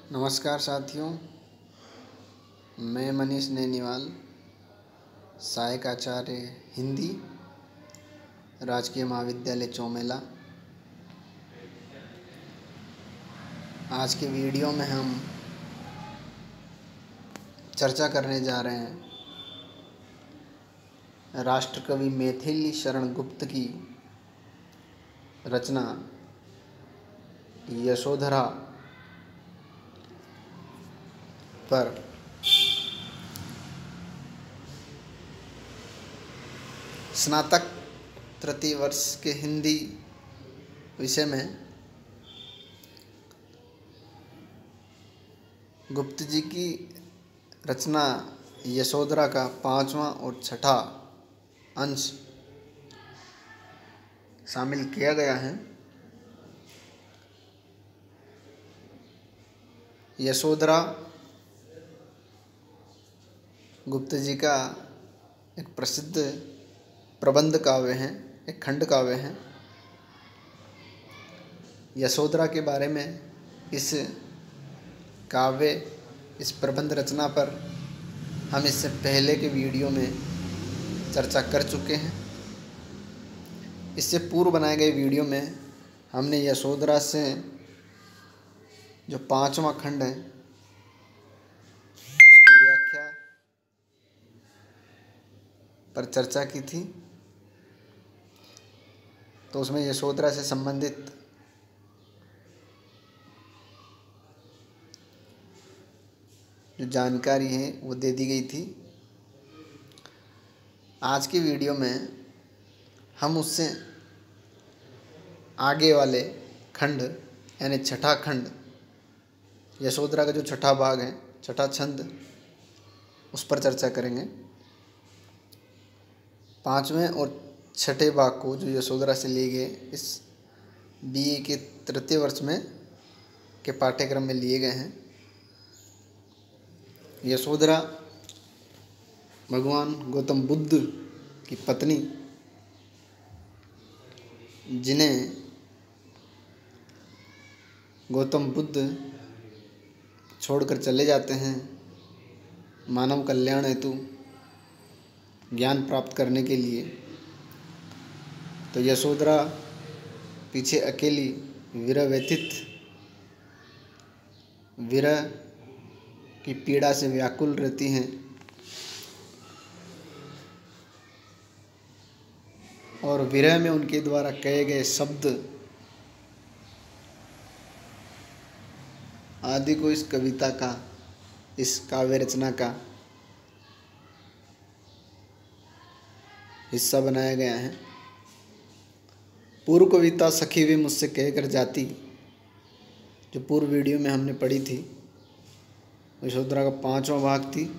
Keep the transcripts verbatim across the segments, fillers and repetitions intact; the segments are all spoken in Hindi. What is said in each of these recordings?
नमस्कार साथियों, मैं मनीष नैनीवाल, सहायक आचार्य हिंदी, राजकीय महाविद्यालय चौमेला। आज के वीडियो में हम चर्चा करने जा रहे हैं राष्ट्रकवि मैथिली शरण गुप्त की रचना यशोधरा पर। स्नातक तृतीय वर्ष के हिंदी विषय में गुप्त जी की रचना यशोधरा का पांचवा और छठा अंश शामिल किया गया है। यशोधरा गुप्त जी का एक प्रसिद्ध प्रबंध काव्य है, एक खंड काव्य है। यशोधरा के बारे में इस काव्य, इस प्रबंध रचना पर हम इससे पहले के वीडियो में चर्चा कर चुके हैं। इससे पूर्व बनाए गए वीडियो में हमने यशोधरा से जो पांचवा खंड है उसकी व्याख्या पर चर्चा की थी। तो उसमें यशोधरा से संबंधित जो जानकारी है वो दे दी गई थी। आज की वीडियो में हम उससे आगे वाले खंड यानी छठा खंड, यशोधरा का जो छठा भाग है, छठा छंद, उस पर चर्चा करेंगे। पांचवें और छठे भाग को जो यशोधरा से लिए गए, इस बीए के तृतीय वर्ष में के पाठ्यक्रम में लिए गए हैं। यशोधरा भगवान गौतम बुद्ध की पत्नी, जिन्हें गौतम बुद्ध छोड़कर चले जाते हैं मानव कल्याण हेतु, ज्ञान प्राप्त करने के लिए। तो यशोधरा पीछे अकेली विरह व्यथित, विरह की पीड़ा से व्याकुल रहती हैं और विरह में उनके द्वारा कहे गए शब्द आदि को इस कविता का, इस काव्य रचना का हिस्सा बनाया गया है। पूर्व कविता सखी वे मुझसे कहकर जाती, जो पूर्व वीडियो में हमने पढ़ी थी, यशोधरा का पांचवा भाग थी।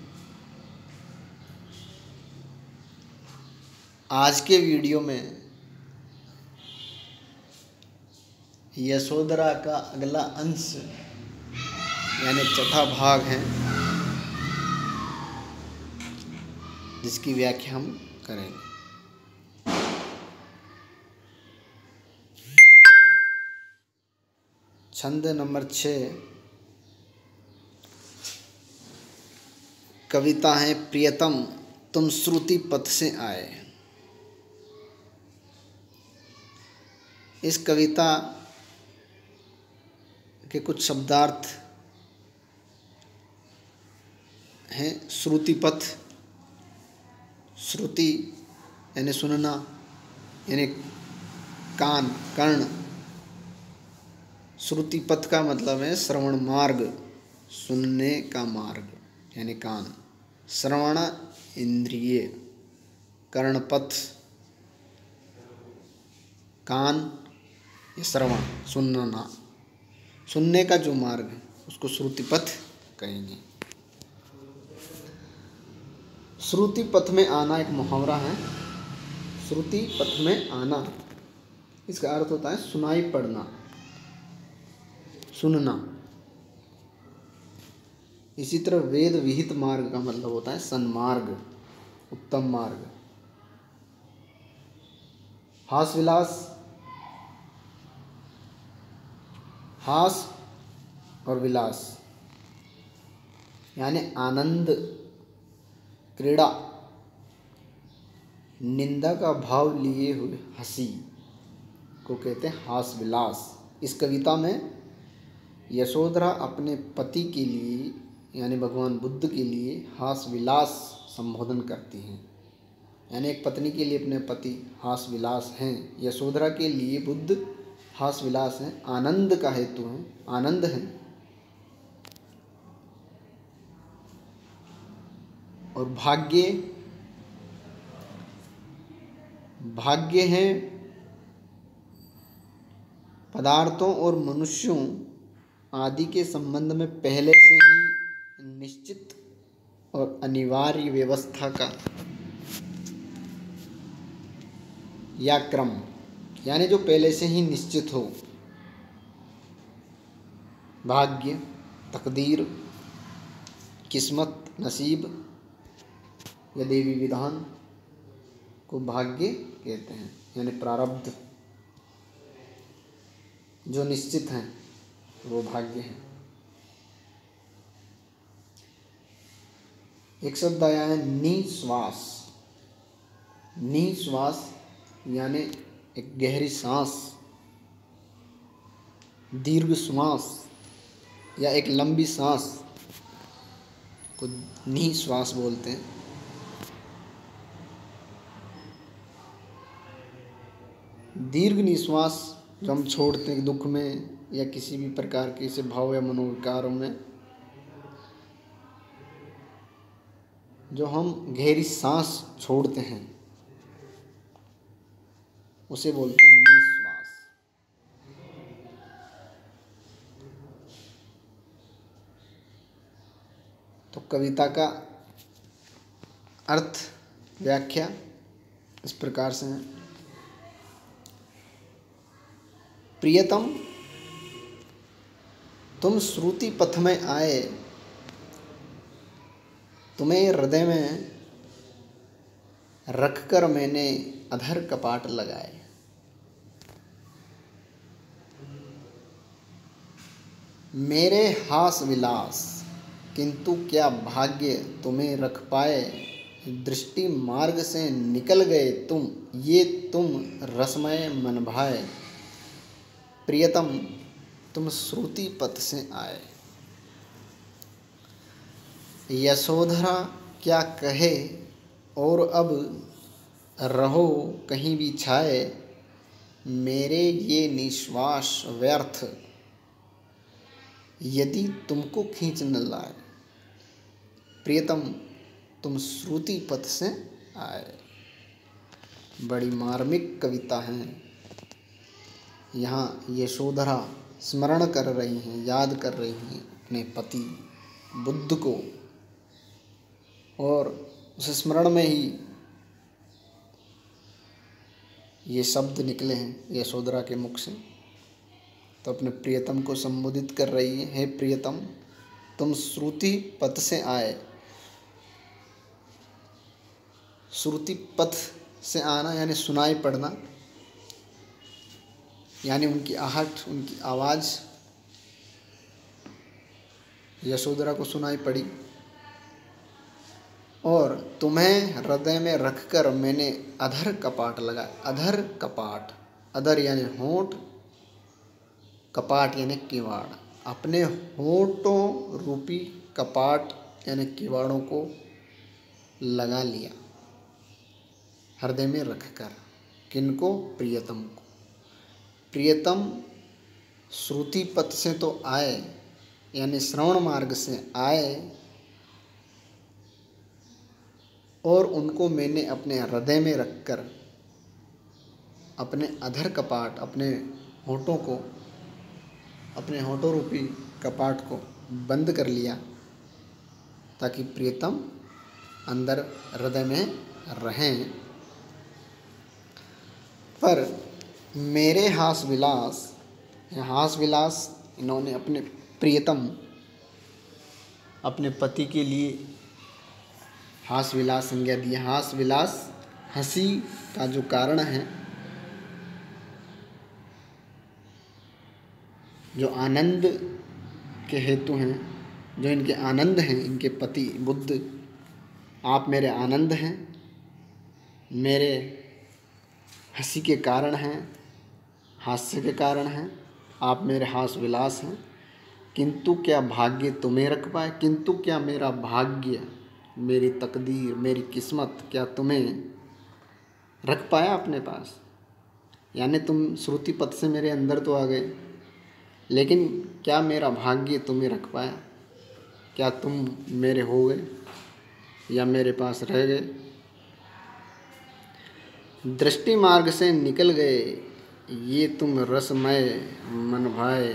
आज के वीडियो में यशोधरा का अगला अंश यानी छठा भाग है, जिसकी व्याख्या हम करेंगे। छंद नंबर छः। कविता है प्रियतम तुम श्रुति पथ से आए। इस कविता के कुछ शब्दार्थ हैं। श्रुति पथ, श्रुति यानी सुनना, यानी कान, कर्ण। श्रुति पथ का मतलब है श्रवण मार्ग, सुनने का मार्ग यानी कान। श्रवण इंद्रिय, कर्णपथ, कान, ये श्रवण, सुनना, सुनने का जो मार्ग है उसको श्रुति पथ कहेंगे। श्रुति पथ में आना एक मुहावरा है। श्रुति पथ में आना, इसका अर्थ होता है सुनाई पड़ना, सुनना। इसी तरह वेद विहित मार्ग का मतलब होता है सन्मार्ग, उत्तम मार्ग। हास विलास, हास और विलास यानी आनंद, क्रीड़ा, निंदा का भाव लिए हुए हंसी को कहते हैं हास विलास। इस कविता में यशोधरा अपने पति के लिए यानी भगवान बुद्ध के लिए हास विलास संबोधन करती हैं। यानी एक पत्नी के लिए अपने पति हास विलास हैं, यशोधरा के लिए बुद्ध हास विलास हैं, आनंद का हेतु हैं, आनंद हैं। और भाग्य, भाग्य हैं पदार्थों और मनुष्यों आदि के संबंध में पहले से ही निश्चित और अनिवार्य व्यवस्था का या क्रम, यानी जो पहले से ही निश्चित हो। भाग्य, तकदीर, किस्मत, नसीब या देवी विधान को भाग्य कहते हैं, यानी प्रारब्ध जो निश्चित हैं वो भाग्य है। एक शब्द आया है निश्वास। निश्वास यानी एक गहरी सांस, दीर्घ श्वास या एक लंबी सांस को निश्वास बोलते हैं। दीर्घ निश्वास जो हम छोड़ते हैं दुख में या किसी भी प्रकार के ऐसे भाव या मनोविकारों में, जो हम गहरी सांस छोड़ते हैं उसे बोलते हैं निश्वास। तो कविता का अर्थ, व्याख्या इस प्रकार से है। प्रियतम, तुम श्रुति पथ में आए, तुम्हें हृदय में रखकर मैंने अधर कपाट लगाए। मेरे हास विलास किंतु क्या भाग्य तुम्हें रख पाए, दृष्टि मार्ग से निकल गए तुम, ये तुम रसमय मन भाए। प्रियतम, तुम श्रुति पथ से आए। यशोधरा क्या कहे और अब रहो कहीं भी छाए, मेरे ये निश्वास व्यर्थ यदि तुमको खींच न लाए। प्रियतम, तुम श्रुति पथ से आए। बड़ी मार्मिक कविता है। यहाँ यशोधरा स्मरण कर रही हैं, याद कर रही हैं अपने पति बुद्ध को, और उस स्मरण में ही ये शब्द निकले हैं यशोधरा के मुख से। तो अपने प्रियतम को संबोधित कर रही है, हे प्रियतम, तुम श्रुति पथ से आए। श्रुति पथ से आना यानी सुनाई पड़ना, यानी उनकी आहट, उनकी आवाज़ यशोधरा को सुनाई पड़ी। और तुम्हें हृदय में रखकर मैंने अधर कपाट लगाया। अधर कपाट, अधर यानी होंठ, कपाट यानी किवाड़। अपने होंठों रूपी कपाट यानी किवाड़ों को लगा लिया हृदय में रखकर। किनको? प्रियतम को। प्रियतम श्रुति पथ से तो आए, यानी श्रवण मार्ग से आए, और उनको मैंने अपने हृदय में रखकर अपने अधर कपाट, अपने होठों को, अपने होठों रूपी कपाट को बंद कर लिया, ताकि प्रियतम अंदर हृदय में रहें। पर मेरे हास विलास, हास विलास इन्होंने अपने प्रियतम, अपने पति के लिए हास विलास संज्ञा दी। हास विलास हंसी का जो कारण है, जो आनंद के हेतु हैं, जो इनके आनंद हैं, इनके पति बुद्ध, आप मेरे आनंद हैं, मेरे हंसी के कारण हैं, हास्य के कारण हैं, आप मेरे हास विलास हैं। किंतु क्या भाग्य तुम्हें रख पाए, किंतु क्या मेरा भाग्य, मेरी तकदीर, मेरी किस्मत क्या तुम्हें रख पाया अपने पास। यानी तुम श्रुति पथ से मेरे अंदर तो आ गए, लेकिन क्या मेरा भाग्य तुम्हें रख पाया, क्या तुम मेरे हो गए या मेरे पास रह गए। दृष्टि मार्ग से निकल गए ये तुम रसमय मन भाए,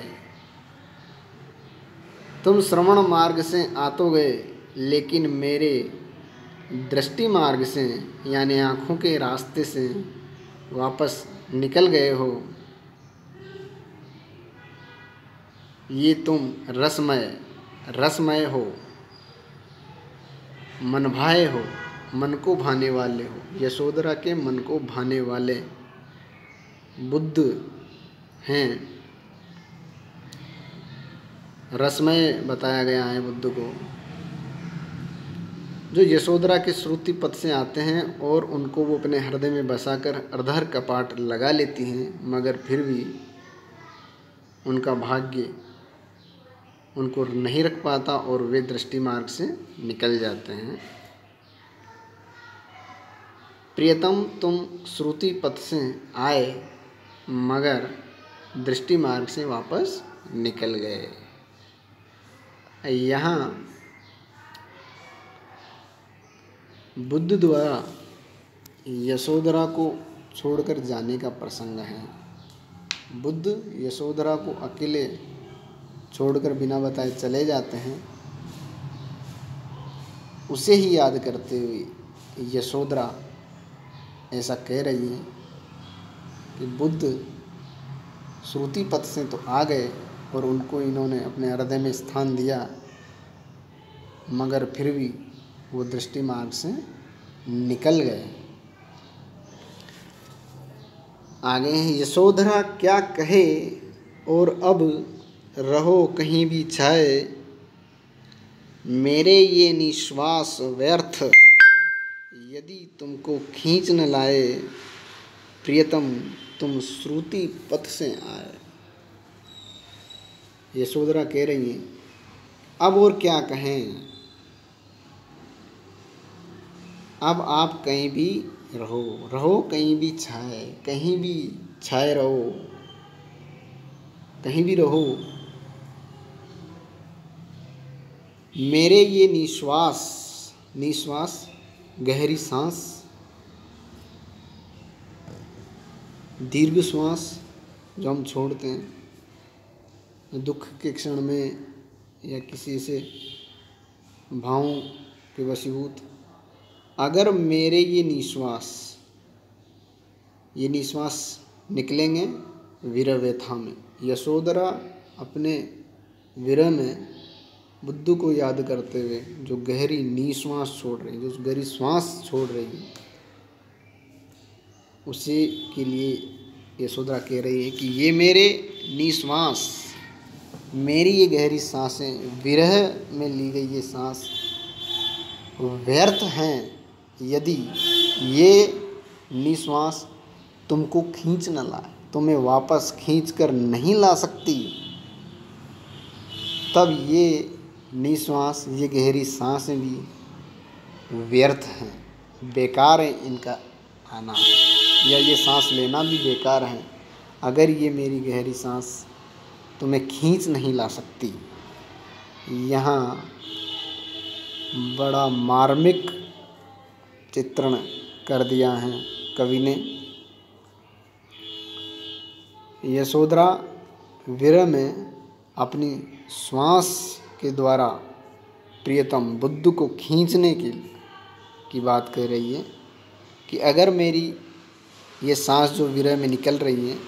तुम श्रवण मार्ग से आ तो गए लेकिन मेरे दृष्टि मार्ग से यानी आँखों के रास्ते से वापस निकल गए हो। ये तुम रसमय रसमय हो, मन भाए हो, मन को भाने वाले हो, यशोधरा के मन को भाने वाले बुद्ध हैं। रसमय बताया गया है बुद्ध को, जो यशोधरा के श्रुति पथ से आते हैं और उनको वो अपने हृदय में बसाकर अर्धर कपाट लगा लेती हैं, मगर फिर भी उनका भाग्य उनको नहीं रख पाता और वे दृष्टि मार्ग से निकल जाते हैं। प्रियतम तुम श्रुति पथ से आए मगर दृष्टि मार्ग से वापस निकल गए। यहाँ बुद्ध द्वारा यशोधरा को छोड़कर जाने का प्रसंग है। बुद्ध यशोधरा को अकेले छोड़कर बिना बताए चले जाते हैं। उसे ही याद करते हुए यशोधरा ऐसा कह रही है कि बुद्ध श्रुति पथ से तो आ गए और उनको इन्होंने अपने हृदय में स्थान दिया, मगर फिर भी वो दृष्टि मार्ग से निकल गए। आगे हैं, यशोधरा क्या कहे और अब रहो कहीं भी छाए, मेरे ये निश्वास व्यर्थ यदि तुमको खींच न लाए, प्रियतम तुम श्रुति पथ से आए। यशोधरा कह रही हैं अब और क्या कहें, अब आप कहीं भी रहो, रहो कहीं भी छाए, कहीं भी छाए रहो, कहीं भी रहो। मेरे ये निश्वास, निश्वास गहरी सांस, दीर्घ श्वास जो हम छोड़ते हैं दुख के क्षण में या किसी से भावों के वशीभूत, अगर मेरे ये निश्वास ये निश्वास निकलेंगे विरह व्यथा में। यशोधरा अपने विरह में बुद्ध को याद करते हुए जो गहरी निश्वास छोड़ रही है, जो गहरी श्वास छोड़ रही है, उसी के लिए यशोधरा कह रही है कि ये मेरे निश्वास, मेरी ये गहरी सांसें, विरह में ली गई ये सांस व्यर्थ हैं यदि ये निश्वास तुमको खींच न लाए, तुम्हें वापस खींच कर नहीं ला सकती, तब ये निश्वास, ये गहरी सांसें भी व्यर्थ हैं, बेकार है इनका आना, या ये सांस लेना भी बेकार है अगर ये मेरी गहरी सांस तुम्हें खींच नहीं ला सकती। यहाँ बड़ा मार्मिक चित्रण कर दिया है कवि ने। यशोधरा विरह में अपनी श्वास के द्वारा प्रियतम बुद्ध को खींचने की की बात कह रही है कि अगर मेरी ये सांस जो विरह में निकल रही है,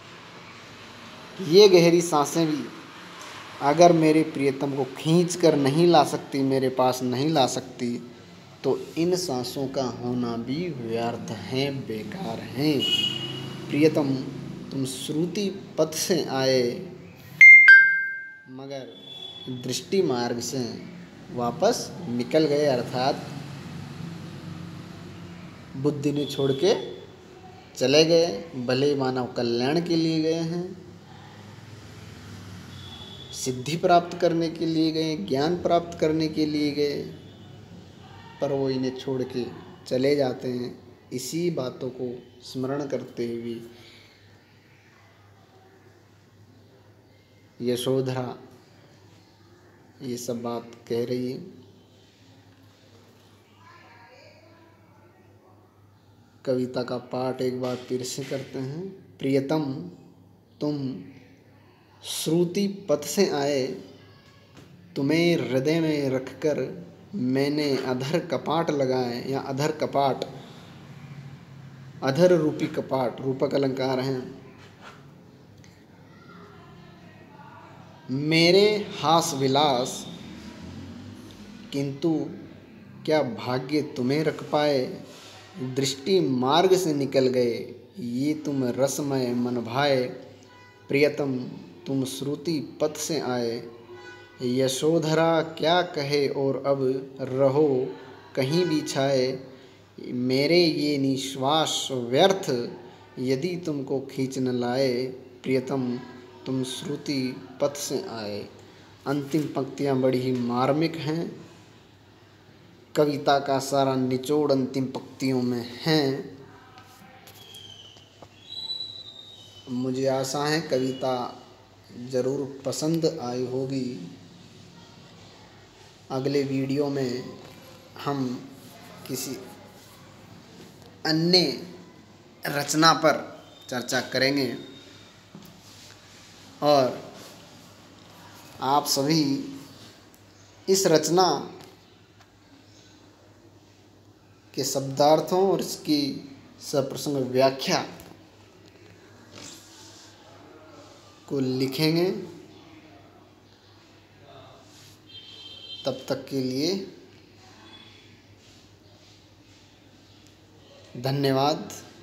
ये गहरी सांसें भी अगर मेरे प्रियतम को खींच कर नहीं ला सकती, मेरे पास नहीं ला सकती, तो इन सांसों का होना भी व्यर्थ है, बेकार हैं। प्रियतम तुम श्रुति पथ से आए मगर दृष्टि मार्ग से वापस निकल गए, अर्थात बुद्धि ने छोड़ के चले गए। भले मानव कल्याण के लिए गए हैं, सिद्धि प्राप्त करने के लिए गए, ज्ञान प्राप्त करने के लिए गए, पर वो इन्हें छोड़ के चले जाते हैं। इसी बातों को स्मरण करते हुए यशोधरा ये सब बात कह रही है। कविता का पाठ एक बार फिर से करते हैं। प्रियतम, तुम श्रुति पथ से आए, तुम्हें हृदय में रखकर मैंने अधर कपाट लगाए, या अधर कपाट, अधर रूपी कपाट, रूपक अलंकार हैं। मेरे हास विलास, किंतु क्या भाग्य तुम्हें रख पाए। दृष्टि मार्ग से निकल गए, ये तुम रसमय मन भाए। प्रियतम, तुम श्रुति पथ से आए। यशोधरा क्या कहे और अब रहो कहीं भी छाए। मेरे ये निश्वास व्यर्थ, यदि तुमको खींच न लाए। प्रियतम, तुम श्रुति पथ से आए। अंतिम पंक्तियाँ बड़ी ही मार्मिक हैं। कविता का सारा निचोड़ अंतिम पंक्तियों में है। मुझे आशा है कविता ज़रूर पसंद आई होगी। अगले वीडियो में हम किसी अन्य रचना पर चर्चा करेंगे और आप सभी इस रचना के शब्दार्थों और इसकी सप्रसंग व्याख्या को लिखेंगे। तब तक के लिए धन्यवाद।